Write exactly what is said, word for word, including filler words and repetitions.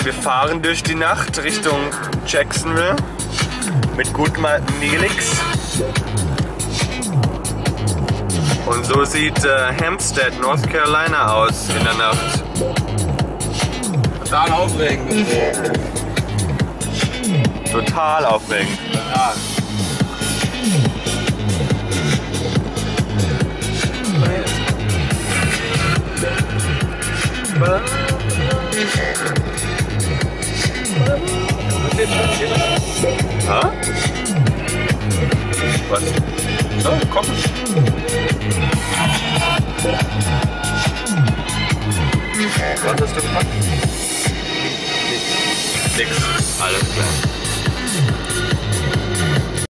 Ja, wir fahren durch die Nacht Richtung Jacksonville mit gutem alten Nelix. Und so sieht äh, Hempstead, North Carolina aus in der Nacht. Total aufregend. Total aufregend. Total. Ha? Was? So, komm. Was hast du gemacht? Nix. Nix. Alles klar.